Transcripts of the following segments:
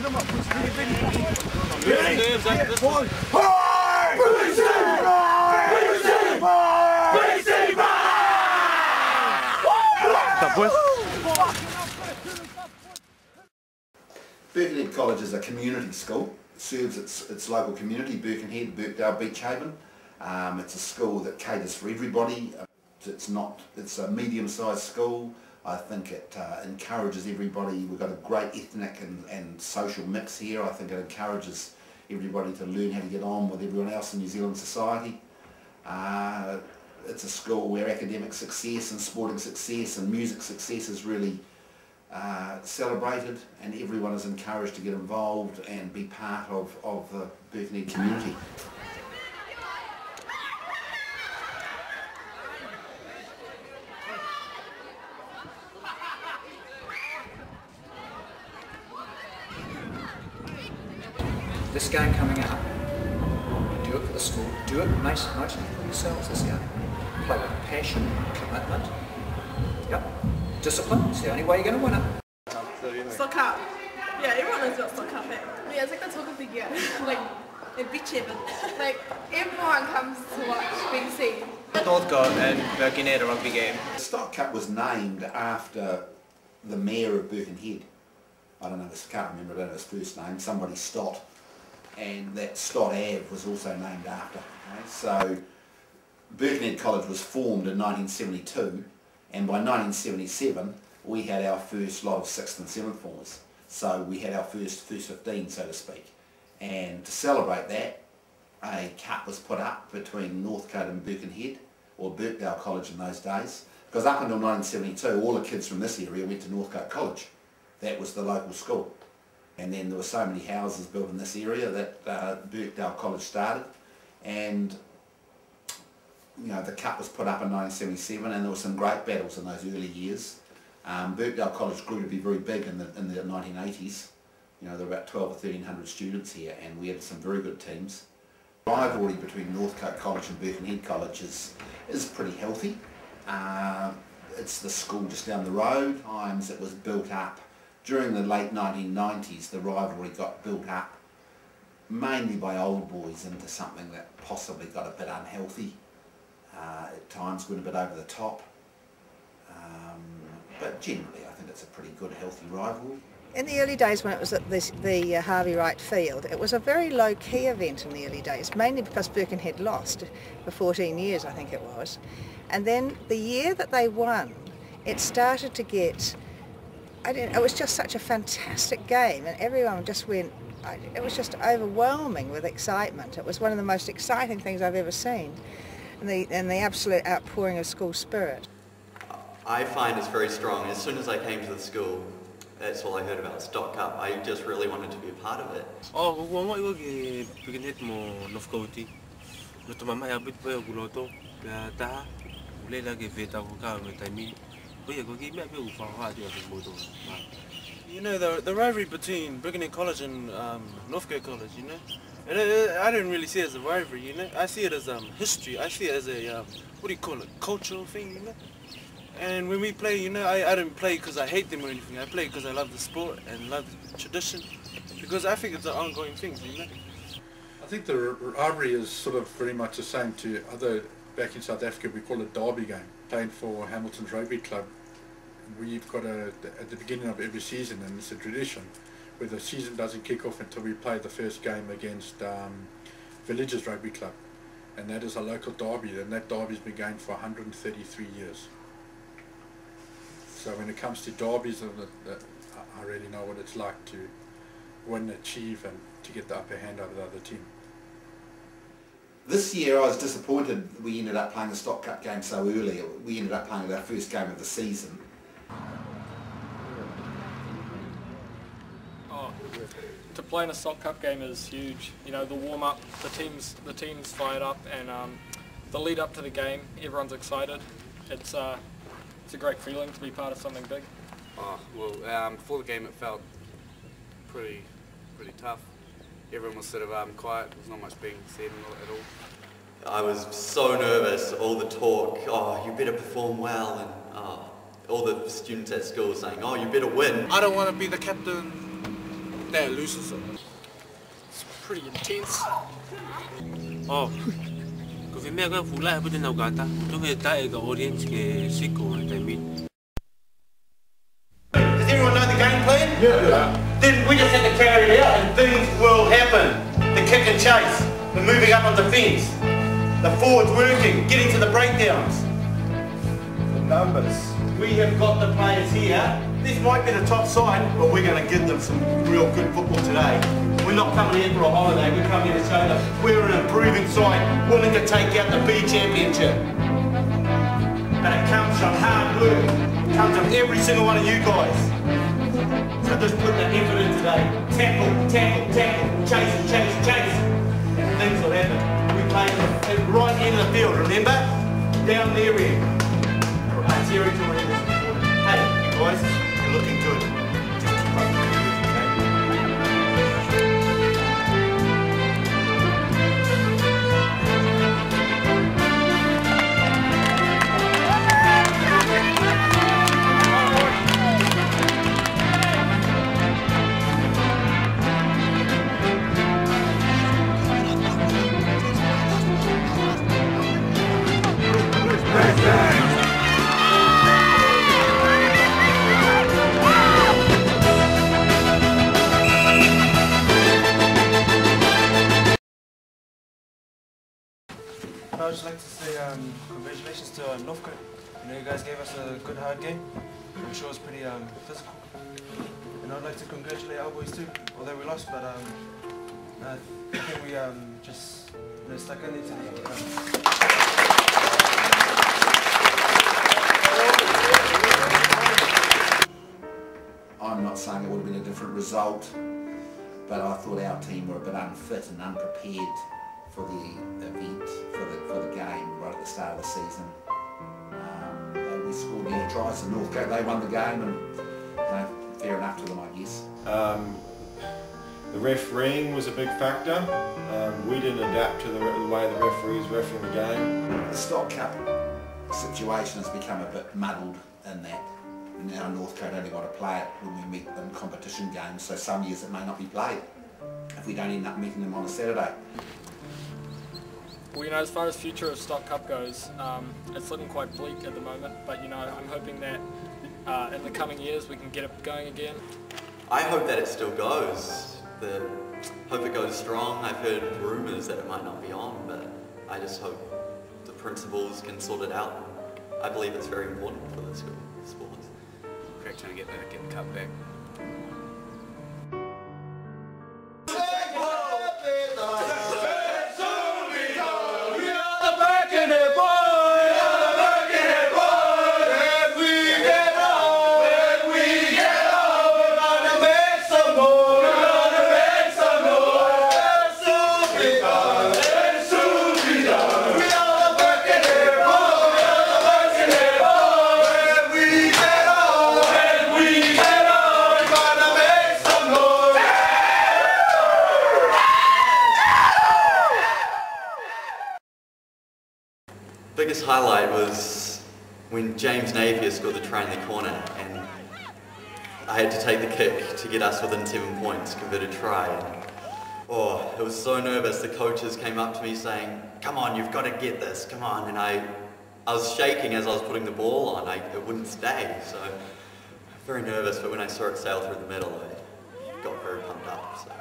Birkenhead College is a community school. It serves its local community, Birkenhead, Birkdale, Beach Haven. It's a school that caters for everybody. It's a medium-sized school. I think it encourages everybody. We've got a great ethnic and social mix here. I think it encourages everybody to learn how to get on with everyone else in New Zealand society. It's a school where academic success and sporting success and music success is really celebrated, and everyone is encouraged to get involved and be part of the Birkenhead community. This game coming up, do it for the school, do it mostly for yourselves this game. Play with passion, commitment, yep. Discipline, it's the only way you're going to win it. Stott Cup. Yeah, everyone knows about Stott Cup. Yeah, it's like the talk of the year. Like, in Beach Haven. Like, everyone comes to watch BC. Northcote and Birkenhead, a rugby game. The Stott Cup was named after the mayor of Birkenhead. I don't know, I can't remember about his first name, somebody Stott. And that Stott Ave was also named after. Okay? So Birkenhead College was formed in 1972, and by 1977 we had our first lot of 6th and 7th formers. So we had our first 15, so to speak. And to celebrate that, a cup was put up between Northcote and Birkenhead, or Birkdale College in those days, because up until 1972 all the kids from this area went to Northcote College. That was the local school. And then there were so many houses built in this area that Birkdale College started, and you know, the cup was put up in 1977, and there were some great battles in those early years. Birkdale College grew to be very big in the 1980s. You know, there were about 12 or 1300 students here, and we had some very good teams. The rivalry between Northcote College and Birkenhead College is pretty healthy. It's the school just down the road. Times it was built up. During the late 1990s, the rivalry got built up mainly by old boys into something that possibly got a bit unhealthy. At times went a bit over the top. But generally I think it's a pretty good, healthy rivalry. In the early days when it was at the Harvey Wright Field, it was a very low-key event in the early days, mainly because Birkenhead lost for 14 years, I think it was. And then the year that they won, it started to get... it was just such a fantastic game, and everyone just went, it was just overwhelming with excitement. It was one of the most exciting things I've ever seen, and the absolute outpouring of school spirit. I find it's very strong. As soon as I came to the school, that's all I heard about Stott Cup. I just really wanted to be a part of it. Oh, kung mo yung Birkenhead mo Northcote, luto mamaya bit pa yung guloto, kaya taha, ulay lagi veta ko ka ng timing. You know, the rivalry between Birkenhead College and Northcote College, you know, and I don't really see it as a rivalry, you know. I see it as history. I see it as a what do you call it, cultural thing, you know. And when we play, you know, I don't play because I hate them or anything. I play because I love the sport and love the tradition, because I think it's an ongoing thing, you know. I think the rivalry is sort of very much the same to other. Back in South Africa we call it derby game, played for Hamilton's Rugby Club. We've got at the beginning of every season, and it's a tradition, where the season doesn't kick off until we play the first game against Villages Rugby Club, and that is a local derby, and that derby's been going for 133 years. So when it comes to derbies, I really know what it's like to win, achieve, and to get the upper hand over the other team. This year I was disappointed we ended up playing the Stott Cup game so early. We ended up playing our first game of the season. Oh, to play in a Stott Cup game is huge. You know, the warm-up, the team's fired up, and the lead up to the game, everyone's excited. It's a great feeling to be part of something big. Oh, well, before the game it felt pretty tough. Everyone was sort of quiet. There was not much being said at all. I was so nervous, all the talk, oh, you better perform well, and all the students at school saying, oh, you better win. I don't want to be the captain that loses. It's pretty intense. Oh, because we make a full life, but then I've got the audience sick or what I mean. Does everyone know the game plan? Yeah. Then we just have to carry it out and things will happen. The kick and chase, the moving up on defence, the forwards working, getting to the breakdowns. The numbers. We have got the players here. This might be the top side, but we're going to give them some real good football today. We're not coming here for a holiday, we're coming here to show them we're an improving side, willing to take out the B Championship. But it comes from hard work, it comes from every single one of you guys. So just put the effort in today. Tackle, tackle, tackle, chase, chase, chase. And things will happen. We play at the right end of the field, remember? Down their end. Our territory is important. Hey, you guys, you're looking good. Just keep up the good work, okay? I'd just like to say congratulations to Northcote. You know, you guys gave us a good hard game. I'm sure it was pretty physical. And I'd like to congratulate our boys too, although we lost, but I think we just stuck in there to the end. I'm not saying it would have been a different result, but I thought our team were a bit unfit and unprepared for the event, for the game right at the start of the season. We scored many tries in Northcote, they won the game, and fair enough to them, I guess. The refereeing was a big factor. We didn't adapt to the way the referees refereeing the game. The Stott Cup situation has become a bit muddled in that. Now Northcote only want to play it when we meet in competition games, so some years it may not be played if we don't end up meeting them on a Saturday. Well, you know, as far as future of Stott Cup goes, it's looking quite bleak at the moment, but you know, I'm hoping that in the coming years we can get it going again. I hope that it still goes. Hope it goes strong. I've heard rumours that it might not be on, but I just hope the principals can sort it out. I believe it's very important for the school sports. Crack trying to get the cup back. Biggest highlight was when James Napier scored the try in the corner and I had to take the kick to get us within 7 points, converted try. And, oh, it was so nervous. The coaches came up to me saying, come on, you've got to get this, come on. And I was shaking as I was putting the ball on. It wouldn't stay, so very nervous, but when I saw it sail through the middle, I got very pumped up. So.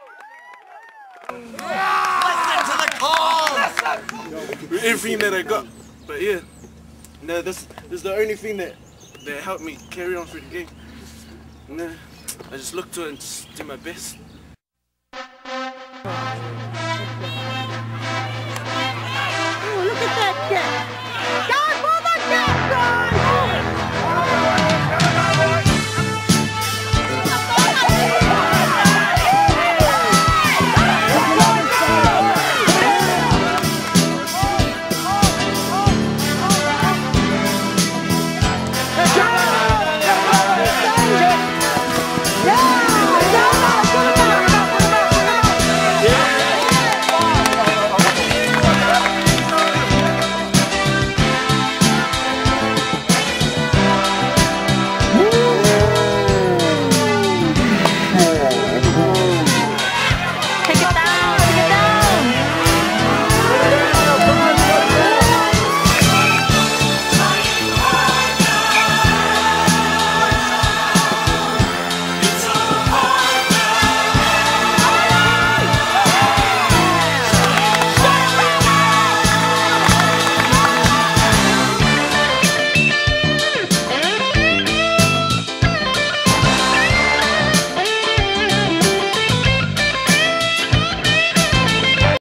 Listen to the call! With everything that I got, but yeah, no, this is the only thing that helped me carry on through the game. No, I just look to it and just do my best.